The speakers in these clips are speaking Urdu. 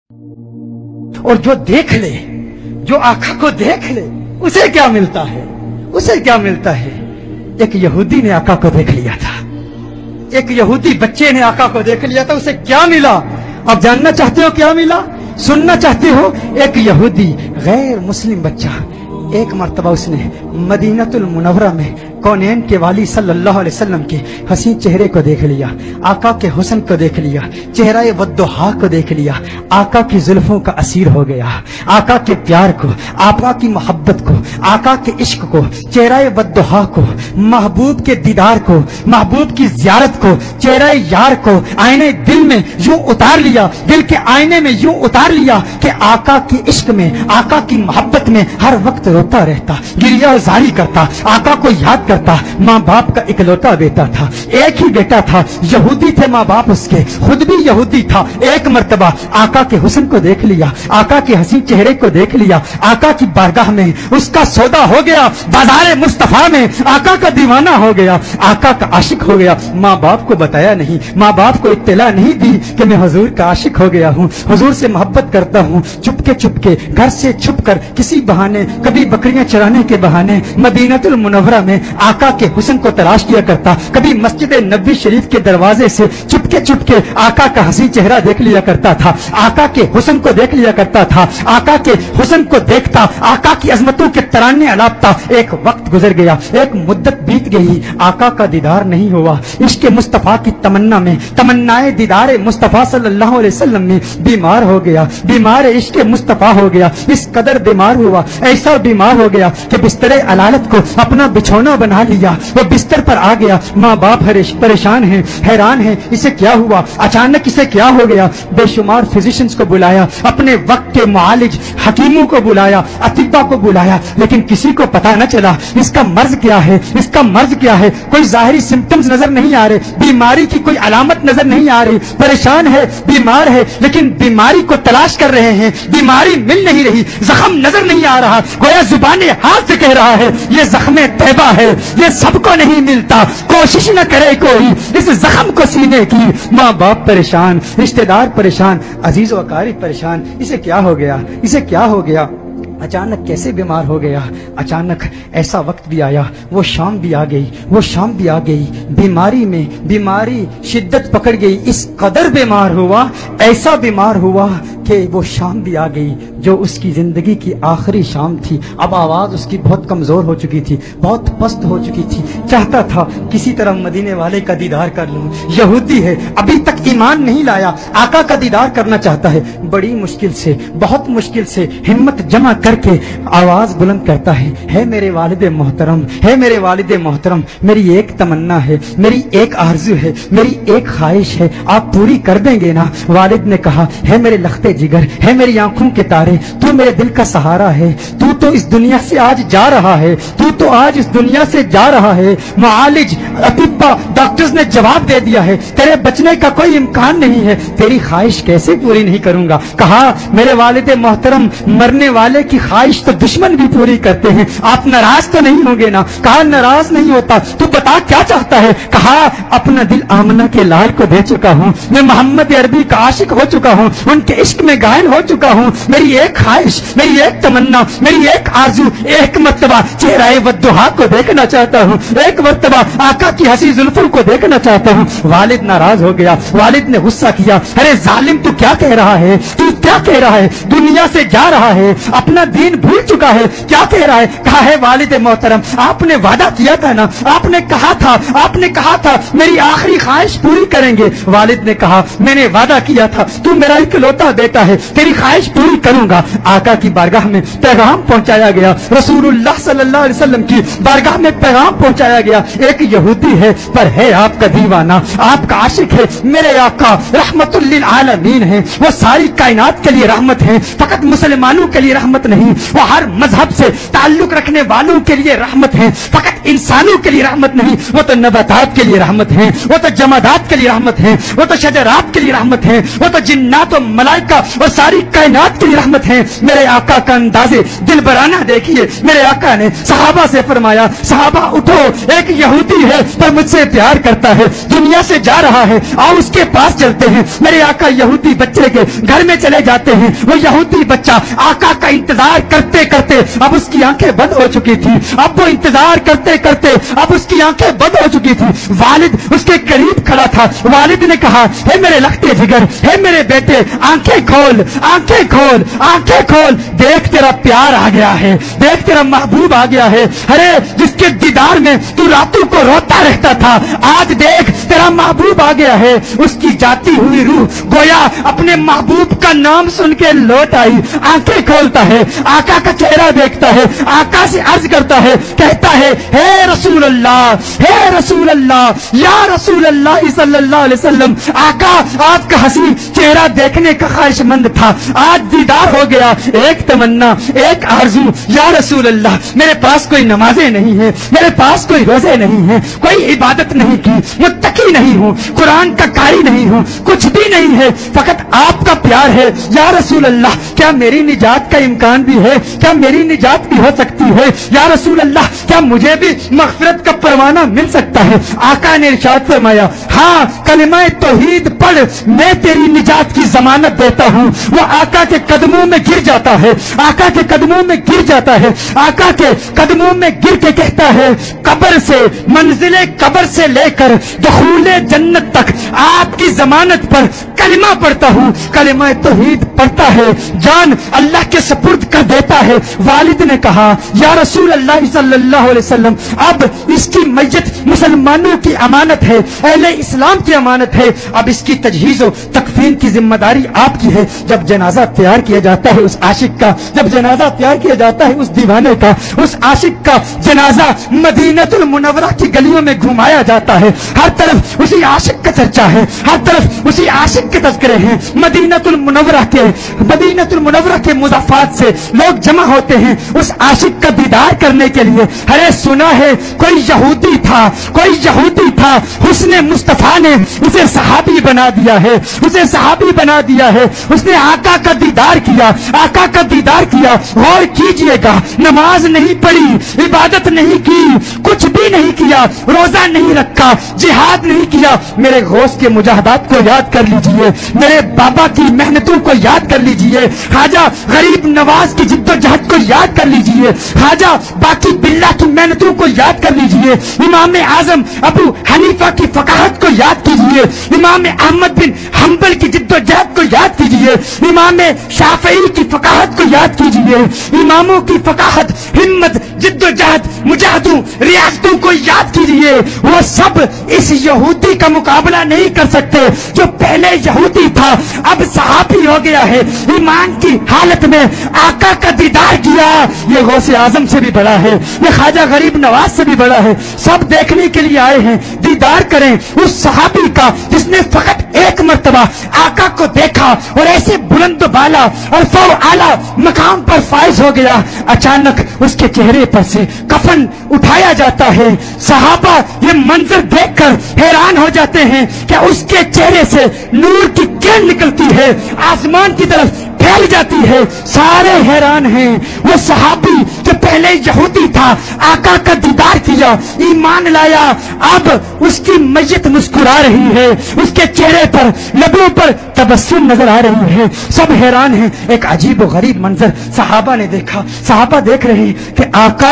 اور جو دیکھ لے، جو آقا کو دیکھ لے، اسے کیا ملتا ہے؟ اسے کیا ملتا ہے؟ ایک یہودی نے آقا کو دیکھ لیا تھا، ایک یہودی بچے نے آقا کو دیکھ لیا تھا، اسے کیا ملا؟ اب جاننا چاہتے ہو کیا ملا؟ سننا چاہتے ہو؟ ایک یہودی غیر مسلم بچہ ایک مرتبہ اس نے مدینہ المنورہ میں کونین کے والی صلی اللہ علیہ وسلم کے حسین چہرے کو دیکھ لیا، آقا کے حسن کو دیکھ لیا، چہرہ والضحیٰ کو دیکھ لیا، آقا کی زلفوں کا اسیر ہو گیا، آقا کے پیار کو، آقا کی محبت کو، آقا کے عشق کو، چہرہ والضحیٰ کو، محبوب کے دیدار کو، محبوب کی زیارت کو، چہرہ یار کو آئینے دل میں یوں اتار لیا، دل کے آئینے میں یوں اتار لیا کہ آقا کی عشق میں، آقا کی محبت میں ہر وقت روتا رہتا، گریہ زاری کرتا، آقا کو یاد کرتا۔ ماں باپ کا اکلوتا بیٹا تھا، ایک ہی بیٹا تھا، یہودی تھے ماں باپ اس کے، خود بھی یہودی تھا۔ ایک مرتبہ آقا کے حسن کو دیکھ لیا، آقا کے حسین چہرے کو دیکھ لیا، آقا کی بارگاہ میں اس کا سودا ہو گیا، بازار مصطفیٰ میں آقا کا دیوانہ ہو گیا، آقا کا عاشق ہو گیا۔ ماں باپ کو بتایا نہیں، ماں باپ کو اطلاع نہیں دی کہ میں حضور کا عاشق ہو گیا ہوں، حضور سے محبت کرتا ہوں۔ چپ کے گھر سے چھپ کر کسی بہانے، کبھی بکریاں چرانے کے بہانے مدینہ المنورہ میں آقا کے حسن کو تلاش کیا کرتا، کبھی مسجد نبوی شریف کے دروازے سے چپ کے آقا کا حسین چہرہ دیکھ لیا کرتا تھا، آقا کے حسن کو دیکھ لیا کرتا تھا، آقا کے حسن کو دیکھتا، آقا کی عظمتوں کے ترانے الاپتا۔ ایک وقت گزر گیا، ایک مدت بیت گئی، آقا کا دیدار نہیں ہوا۔ عشق مصطفیٰ کی تمنا میں، تمنائے دیدار مصطفیٰ صلی اللہ علیہ وسلم میں بیمار ہو گیا، بیمار عشق مصطفیٰ ہو گیا، اس قدر بیمار ہوا، ایسا بیمار ہو گیا کہ بستر علالت کو اپنا بچھونا بنا لیا، وہ بستر پر آ گیا۔ ماں باپ پریشان ہیں، حیران ہیں، اسے کیا ہوا؟ اچانک اسے کیا ہو گیا؟ بے شمار فزیشنز کو بلایا، اپنے وقت کے معالج حکیموں کو بلایا، اطباء کو بلایا، لیکن کسی کو پتا نہ چلا اس کا مرض کیا ہے، اس کا مرض کیا ہے۔ کوئی ظاہری سمپٹمز نظر نہیں آ رہے، بیماری کی کوئی علامت نظر نہیں آ رہی، پریشان ہے، بیمار ہے، لیکن بیماری کو تلاش کر رہے ہیں، بیماری مل نہیں رہی، زخم نظر نہیں آ رہا، گویا زبان حال سے کہہ رہا ہے یہ زخم طیبہ ہے، یہ سب کو نہیں ملتا، کوشش نہ کرے کوئی اس زخم کو سینے کی۔ ماں باپ پریشان، رشتہ دار پریشان، عزیز و اقارب پریشان، اسے کیا ہو گیا؟ اسے کیا ہو گیا؟ اچانک کیسے بیمار ہو گیا؟ اچانک ایسا وقت بھی آیا، وہ شام بھی آ گئی، وہ شام بھی آ گئی، بیماری میں بیماری شدت پکڑ گئی، اس قدر بیمار ہوا، ایسا بیمار ہوا کہ وہ شام بھی آ گئی جو اس کی زندگی کی آخری شام تھی۔ اب آواز اس کی بہت کمزور ہو چکی تھی، بہت پست ہو چکی تھی، چاہتا تھا کسی طرح مدینے والے کا دیدار کر لوں۔ یہودی ہے، ابھی تک ایمان نہیں لایا، آقا کا دیدار کرنا چاہتا ہے، بڑی مشکل سے، بہت مشکل سے ہمت جمع کر کے آواز بلند کرتا ہے میرے والد محترم، ہے میرے والد محترم، میری ایک تمنا ہے، میری ایک آرزو ہے، میری ایک خواہش ہے، آپ پوری کر دیں گے نا؟ والد نے کہا ہے میرے لختے جگر، ہے میری آنکھوں کے تارے، تو میرے دل کا سہارا ہے، تو اس دنیا سے آج جا رہا ہے، تو آج اس دنیا سے جا رہا ہے۔ معالج اطباء ڈاکٹرز نے جواب دے دیا ہے تیرے بچنے کا کوئی امکان نہیں ہے، تیری خواہش کیسے پوری نہیں کروں گا؟ کہا میرے والد محترم، مرنے والے کی خواہش تو دشمن بھی پوری کرتے ہیں، آپ ناراض تو نہیں ہوں گے نا؟ کہا ناراض نہیں ہوتا، تو بتا کیا چاہتا ہے؟ کہا اپنا دل آمنہ کے لال کو دے چکا ہوں، میں محمد عربی کا عاشق ہو چکا ہوں، ان کے عشق میں گائل ہو چکا ہوں، میری ایک خواہش، میری ایک تمنا، میری ایک آرزو، ایک مرتبہ چہرہ والضحیٰ کو دیکھنا چاہتا ہوں، ایک مرتبہ آقا کی حسین زلفوں کو دیکھنا چاہتا ہوں۔ والد ناراض ہو گیا، والد نے غصہ کیا، ارے ظالم تو کیا کہہ رہا ہے؟ تو کیا کہہ رہا ہے؟ دنیا سے جا رہا ہے، اپنا دین بھول چکا ہے، کیا کہہ رہا ہے؟ کہا ہے والد محترم، آپ نے وعدہ کیا تھا نا، آپ نے کہا تھا میری آخری خواہش پوری کریں گے۔ والد نے کہا میں نے وعدہ کیا تھا، تو میرا اکلوتا بیٹا ہے، تیری خواہش پوری کروں گا۔ آقا کی بارگاہ میں پیغام پہنچایا گیا، رسول اللہ صلی اللہ علیہ وسلم کی بارگاہ میں پیغام پہنچایا گیا، ایک یہودی ہے پر ہے آپ کا دیوانہ، آپ کا عاشق ہے، میرے آقا رحمت للعالمین ہیں، وہ ساری کائنات کے لیے رحمت ہیں، فقط مسلمانوں کے لیے رحمت نہیں، وہ ہر مذہب سے تعلق رکھنے والوں کے لیے رحمت ہیں، فقط انسانوں کے لیے رحمت نہیں، وہ تو نباتات کے لیے رحمت ہیں، وہ تو جمادات کے لیے رحمت ہیں، وہ تو شجرات کے لیے رحمت ہیں، وہ تو جنات و ملائکہ اور ساری کائنات کے لیے رحمت ہیں۔ میرے آقا کا انداز دل ترانہ دیکھیے، میرے آقا نے صحابہ سے فرمایا صحابہ اٹھو، ایک یہودی ہے پر مجھ سے پیار کرتا ہے، دنیا سے جا رہا ہے، آؤ اس کے پاس چلتے ہیں۔ میرے آقا یہودی بچے کے گھر میں چلے جاتے ہیں۔ وہ یہودی بچہ آقا کا انتظار کرتے کرتے اب اس کی آنکھیں بند ہو چکی تھی، اب وہ انتظار کرتے کرتے اب اس کی آنکھیں بند ہو چکی تھی۔ والد اس کے قریب کھڑا تھا، والد نے کہا اے میرے لختے جگر، اے میرے بیٹے، آنکھیں کھول، آنکھیں کھول، آنکھیں کھول، دیکھ تیرا پیار آ گیا ہے، دیکھ تیرا محبوب آ گیا ہے، ارے جس کے دیدار میں تو راتوں کو روتا رہتا تھا، آج دیکھ تیرا محبوب آ گیا ہے۔ اس کی جاتی ہوئی روح گویا اپنے محبوب کا نام سن کے لوٹ آئی، آنکھیں کھولتا ہے، آقا کا چہرہ دیکھتا ہے، آقا سے عرض کرتا ہے، کہتا ہے اے رسول اللہ، اے رسول اللہ، یا رسول اللہ صلی اللہ علیہ وسلم، آقا آپ کا حسین چہرہ دیکھنے کا خواہش مند تھا، آج دیدار ہو گیا، ایک تمنا، ایک آرزو، یا رسول اللہ میرے پاس کوئی نمازیں نہیں ہیں، میرے پاس کوئی روزے نہیں ہیں، کوئی عبادت نہیں کی، متقی نہیں ہوں، قرآن کا قاری نہیں ہوں، کچھ بھی نہیں ہے، فقط آپ کا پیار ہے، یا رسول اللہ کیا میری نجات کا امکان بھی ہے، کیا میری نجات بھی ہو سکتی ہے، یا رسول اللہ کیا مجھے بھی مغفرت کا پروانہ مل سکتا ہے؟ آقا نے ارشاد فرمایا ہاں کلمہ توحید پڑھ، میں تیری نجات کی ضمانت دیتا ہوں۔ وہ آقا کے قدموں میں گر جاتا ہے، آقا کے قدموں میں گر جاتا ہے، آقا کے قدموں میں گر کے کہتا ہے قبر سے، منزل قبر سے لے کر دخول جنت تک آپ کی ضمانت پر کلمہ پڑھتا ہوں، کلمہ توحید پڑھتا ہے، جان اللہ کے سپرد کر دیتا ہے۔ والد نے کہا یا رسول اللہ صلی اللہ علیہ وسلم اب اس کی میت مسلمانوں کی امانت ہے، اہل اسلام کی امانت ہے، اب اس کی تجہیز و تکفین کی ذمہ داری آپ کی ہے۔ جب جنازہ تیار کیا جاتا ہے اس عاشق کا، جب جنازہ تیار کیا جاتا ہے اس دیوانے کا، اس عاشق کا جنازہ مدینہ المنورہ کی گلیوں میں گھمایا جاتا ہے، ہر طرف اسی عاشق کا چرچا ہے، ہر طرف اسی عاشق کے تذکرے ہیں۔ مدینہ المنورہ کے مضافات سے لوگ جمع ہوتے ہیں اس عاشق کا دیدار کرنے کے لیے۔ ارے سنا ہے کوئی یہودی تھا، حسن مصطفیٰ نے اسے صحابی بنا دیا ہے، اس نے آقا کا دیدار کیا، غور کیجئے گا، نماز نہیں پڑھی، عبادت نہیں کی، کچھ بھی نہیں کیا، روزہ نہیں رکھا، جہاد نہیں کیا، میرے غوث کے مجاہدات کو یاد کر لیجئے، میرے بابا کی محنتوں کو یاد کر لیجئے، خواجہ غریب نواز کی جد و جہد کو یاد کر لیجئے، خواجہ باقی باللہ کی محنتوں کو یاد کر لیجئے، امام اعظم ابو حنیفہ کی فقاہت کو یاد کیجئے، امام احمد بن حنبل کی جد و جہد کو یاد کیجئے، امام شافعی کی فقاہت کو یاد کیجئے، اماموں کی فقاہت، ہمت، جد و جہد، مجاہدوں، ریاستوں کو یاد کیجئے۔ وہ سب اس یہودی کا مقابلہ نہیں کر سکتے جو پہلے یہودی تھا اب صحابی ہو گیا ہے، ایمان کی حالت میں آقا کا دیدار کیا۔ یہ غوث اعظم سے بھی بڑا ہے، یہ خواجہ غریب نواز سے بھی بڑا ہے، سب دیکھنے کے لیے آئے ہیں، دیدار کریں اس صحابی کا جس نے فقط ایک مرتبہ آقا کو دیکھا اور ایسے بلند و بالا اور فوق اعلیٰ مقام پر فائز ہو گیا۔ اچانک اس کے چہرے پر سے کفن اٹھایا جاتا ہے، صحابہ یہ منظر دیکھ کر حیران ہو جاتے ہیں کہ اس کے چہرے سے نور کی کرن نکلتی ہے، آسمان کی طرف پھیل جاتی ہے، سارے حیران ہیں۔ وہ صحابی جو پہلے یہودی تھا، آقا کا دیدار کیا، ایمان لایا، اب اس کی میت مسکرا رہی ہے، اس کے چہرے پر، لبوں پر تبسم نظر آ رہی ہے، سب حیران ہیں۔ ایک عجیب و غریب منظر صحابہ نے دیکھا، صحابہ دیکھ رہے ہیں کہ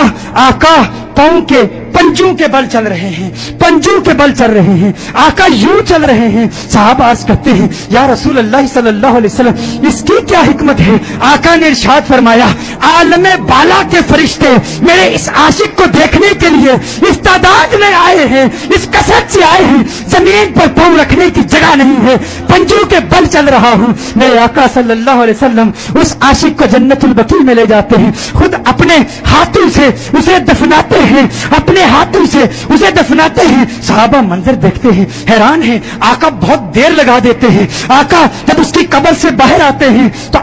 آقا پاؤں کے پنجوں کے بل چل رہے ہیں، پنجوں کے بل چل رہے ہیں، آقا یوں چل رہے ہیں۔ صحابہ عرض کرتے ہیں یا رسول اللہ صلی اللہ علیہ وسلم اس کی کیا حکمت ہے؟ آقا نے ارشاد فرمایا عالم بالا کے فرشتے میرے اس عاشق کو دیکھنے کے لیے اس تعداد میں آئے ہیں، اس کثرت سے آئے ہیں، زمین پر پاؤں رکھنے کی جگہ نہیں ہے، پنجوں کے بل چل رہا ہوں۔ میرے آقا صلی اللہ علیہ وسلم اس عاشق کو جنت البقیع میں لے جاتے ہیں، خود اپنے ہاتھوں سے اسے دفناتے ہیں، اپنے ہاتھوں سے اسے دفناتے ہیں۔ صحابہ منظر دیکھتے ہیں، حیران ہیں۔ آقا بہت دیر لگا دیتے ہیں۔ آقا جب اس کی قبر سے باہر آتے ہیں تو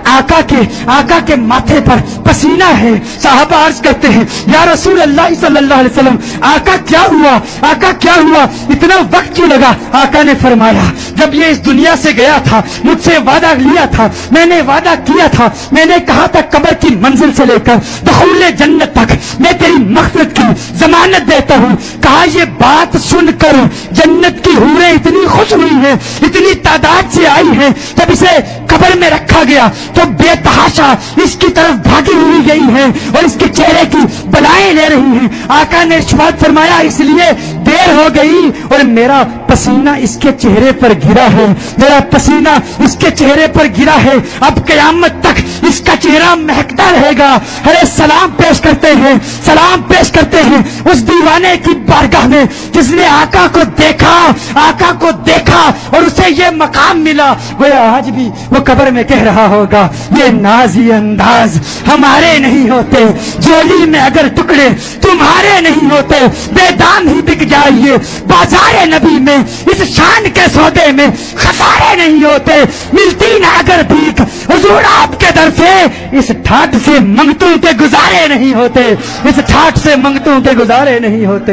आका के माथे पर पसीना है। साहबा अर्ज करते हैं, या रसूल अल्लाह सल्लल्लाहु अलैहि वसल्लम, आका क्या हुआ, इतना वक्त क्यों लगा? आका ने फरमाया, जब ये इस दुनिया से गया था, मुझसे वादा लिया था, मैंने वादा किया था, मैंने कहा था कब्र की मंजिल से लेकर दुखूले जन्नत तक मैं तेरी मग़फ़िरत की जमानत देता हूँ। कहा ये बात सुनकर जन्नत की हूरें इतनी खुश हुई हैं, इतनी तादाद से आई हैं, जब इसे कब्र में रखा गया तो बेतहाशा इसकी तरफ भागी हुई गई है और इसके चेहरे की बलाएं ले रही हैं। आका ने इरशाद फरमाया, इसलिए देर हो गई और मेरा पसीना इसके चेहरे पर गिरा है, मेरा पसीना इसके चेहरे पर गिरा है, अब क़यामत तक इसका चेहरा महकता रहेगा। अरे सलाम पेश करते हैं उस दीवाने की बारगाह में जिसने आका को देखा और उसे ये मकाम मिला। गोया आज भी वो कब्र में कह रहा होगा, ये नाज़ी अंदाज हमारे नहीं होते, झोली में अगर टुकड़े तुम्हारे नहीं होते, बेदाम ही बिक जाइए बाजारे नबी में, इस शान के सौदे में खसारे नहीं होते, मिलती ना अगर भीख हुजूर आपके दर से, इस ठाठ से मंगतों के गुजारे नहीं होते, इस ठाठ से मंगतों के गुजारे नहीं होते।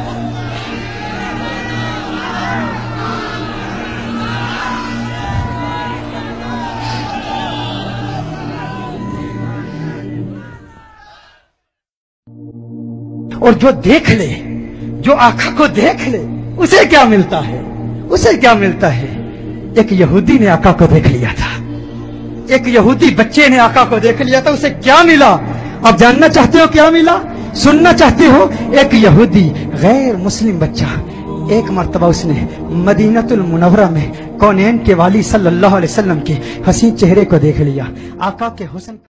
और जो देख ले, जो आका को देख ले, उसे क्या मिलता है? एक यहूदी ने आका को देख लिया था, एक यहूदी बच्चे ने आका को देख लिया था, उसे क्या मिला? अब जानना चाहते हो क्या मिला? सुनना चाहते हो? एक यहूदी गैर मुस्लिम बच्चा एक मर्तबा उसने मदीनतुल मुनव्वरा में कौनैन के वाली सल्लल्लाहु अलैहि वसल्लम के हसीन चेहरे को देख लिया। आका के हुस्न